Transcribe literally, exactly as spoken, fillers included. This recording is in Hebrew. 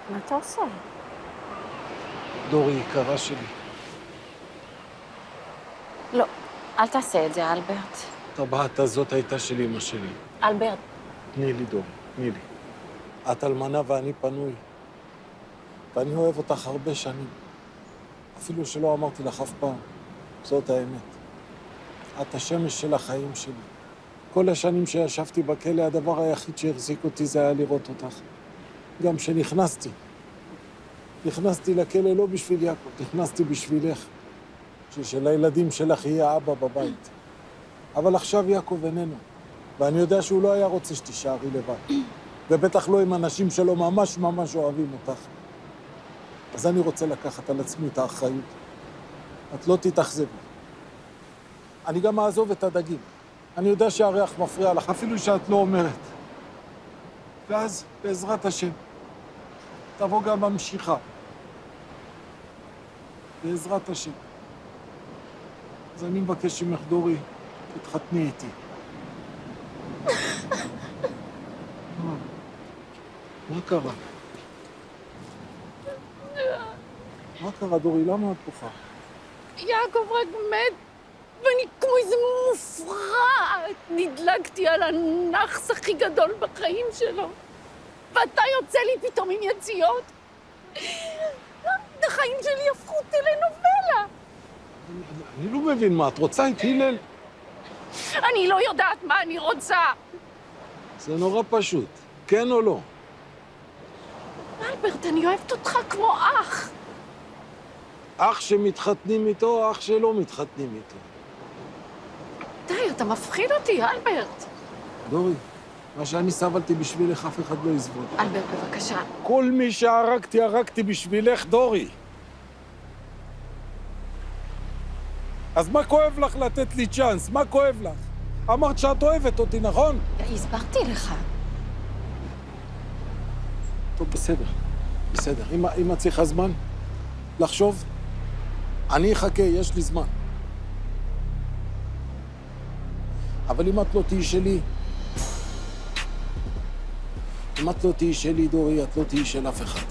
מה אתה עושה? דורי, יקרה שלי. לא, אל תעשה את זה, אלברט. הטבעת הזאת הייתה של אמא שלי. אלברט. תני לי, דורי, תני לי. את אלמנה ואני פנוי. ואני אוהב אותך הרבה שנים. אפילו שלא אמרתי לך אף פעם. זאת האמת. את השמש של החיים שלי. כל השנים שישבתי בכלא, הדבר היחיד שהחזיק אותי זה היה לראות אותך. גם כשנכנסתי. נכנסתי לכלא לא בשביל יעקב, נכנסתי בשבילך. שלילדים שלך יהיה אבא בבית. אבל עכשיו יעקב איננו. ואני יודע שהוא לא היה רוצה שתישארי לבד. ובטח לא עם אנשים שלו ממש ממש אוהבים אותך. אז אני רוצה לקחת על עצמי את האחריות. את לא תתאכזבי. אני גם אעזוב את הדגים. אני יודע שהריח מפריע לך, אפילו שאת לא אומרת. ואז, בעזרת השם, תבוא גם המשיכה. בעזרת השם. אז אני מבקש ממך, דורי, תתחתני איתי. מה קרה? מה קרה, דורי? למה את בוכה? יעקב רק מת, ואני כמו איזה מופרעת. נדלקתי על הנחס הכי גדול בחיים שלו. ואתה יוצא לי פתאום עם יציאות. החיים שלי הפכו טלנובלה. אני, אני לא מבין מה, את רוצה את הלל? אני לא יודעת מה אני רוצה. זה נורא פשוט, כן או לא? אלברט, אני אוהבת אותך כמו אח. אח שמתחתנים איתו, או אח שלא מתחתנים איתו? די, אתה מפחיד אותי, אלברט. דורי, מה שאני סבלתי בשבילך, אף אחד לא יסבול. אלברט, בבקשה. כל מי שהרגתי, הרגתי בשבילך, דורי. אז מה כואב לך לתת לי צ'אנס? מה כואב לך? אמרת שאת אוהבת אותי, נכון? הסברתי לך. טוב, בסדר. בסדר. אם, אם את צריכה זמן לחשוב, אני אחכה, יש לי זמן. אבל אם את לא תהיי שלי, אם את לא תהיי שלי, דורי, את לא תהיי של אף אחד.